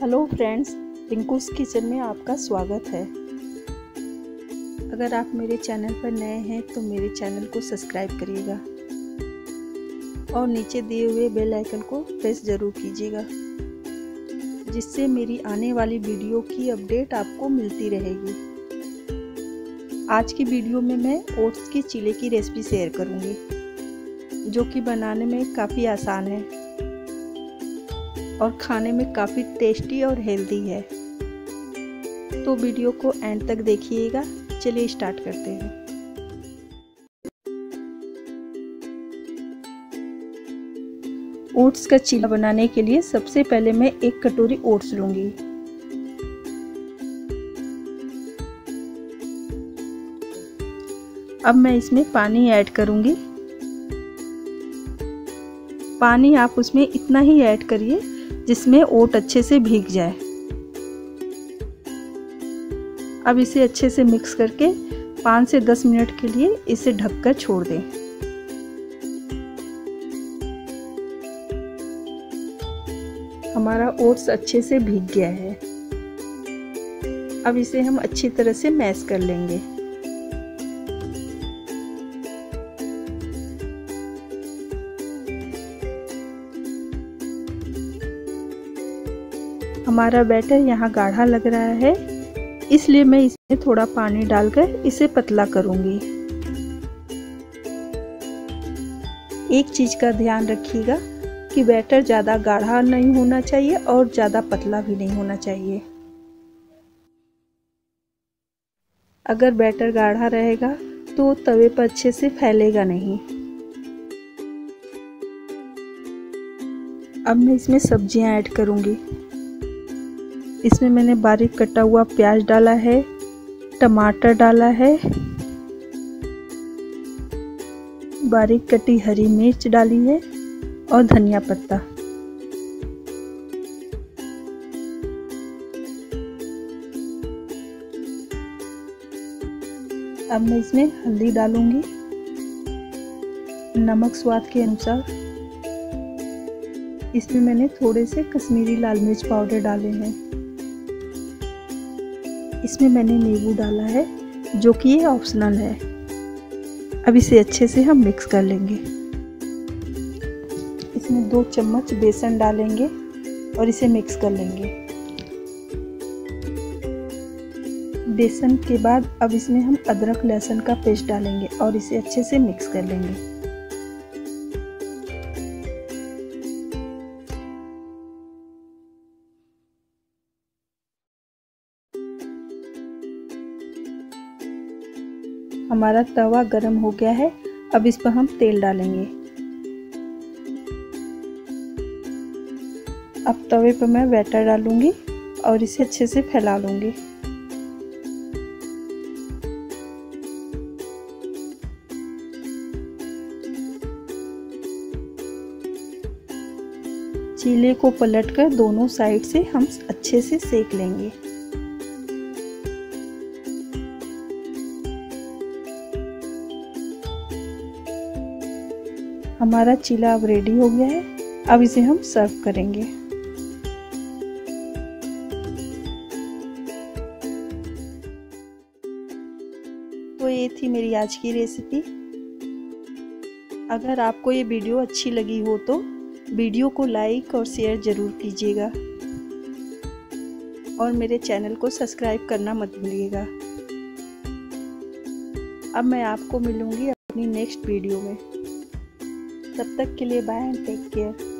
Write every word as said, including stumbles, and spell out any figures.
Hello friends, रिंकूस kitchen में आपका स्वागत है। अगर आप मेरे चैनल पर नए हैं तो मेरे चैनल को सब्सक्राइब करिएगा और नीचे दिए हुए बेल आइकन को प्रेस ज़रूर कीजिएगा, जिससे मेरी आने वाली वीडियो की अपडेट आपको मिलती रहेगी। आज की वीडियो में मैं ओट्स की चीले की रेसिपी शेयर करूंगी, जो कि बनाने में काफ़ी आसान है और खाने में काफ़ी टेस्टी और हेल्दी है। तो वीडियो को एंड तक देखिएगा। चलिए स्टार्ट करते हैं। ओट्स का चीला बनाने के लिए सबसे पहले मैं एक कटोरी ओट्स लूंगी। अब मैं इसमें पानी ऐड करूंगी। पानी आप उसमें इतना ही ऐड करिए जिसमें ओट अच्छे से भीग जाए। अब इसे अच्छे से मिक्स करके पाँच से दस मिनट के लिए इसे ढककर छोड़ दें। हमारा ओट्स अच्छे से भीग गया है। अब इसे हम अच्छी तरह से मैश कर लेंगे। हमारा बैटर यहाँ गाढ़ा लग रहा है, इसलिए मैं इसमें थोड़ा पानी डालकर इसे पतला करूंगी। एक चीज का ध्यान रखिएगा कि बैटर ज़्यादा गाढ़ा नहीं होना चाहिए और ज़्यादा पतला भी नहीं होना चाहिए। अगर बैटर गाढ़ा रहेगा तो तवे पर अच्छे से फैलेगा नहीं। अब मैं इसमें सब्जियां ऐड करूंगी। इसमें मैंने बारीक कटा हुआ प्याज डाला है, टमाटर डाला है, बारीक कटी हरी मिर्च डाली है और धनिया पत्ता। अब मैं इसमें हल्दी डालूंगी, नमक स्वाद के अनुसार। इसमें मैंने थोड़े से कश्मीरी लाल मिर्च पाउडर डाले हैं। इसमें मैंने नींबू डाला है, जो कि ये ऑप्शनल है। अब इसे अच्छे से हम मिक्स कर लेंगे। इसमें दो चम्मच बेसन डालेंगे और इसे मिक्स कर लेंगे। बेसन के बाद अब इसमें हम अदरक लहसुन का पेस्ट डालेंगे और इसे अच्छे से मिक्स कर लेंगे। हमारा तवा गरम हो गया है। अब इस पर हम तेल डालेंगे। अब तवे पर मैं बैटर डालूंगी और इसे अच्छे से फैला लूंगी। चीले को पलटकर दोनों साइड से हम अच्छे से सेक लेंगे। हमारा चीला अब रेडी हो गया है। अब इसे हम सर्व करेंगे। तो ये थी मेरी आज की रेसिपी। अगर आपको ये वीडियो अच्छी लगी हो तो वीडियो को लाइक और शेयर ज़रूर कीजिएगा और मेरे चैनल को सब्सक्राइब करना मत भूलिएगा। अब मैं आपको मिलूंगी अपनी नेक्स्ट वीडियो में। तब तक के लिए बाय एंड टेक केयर।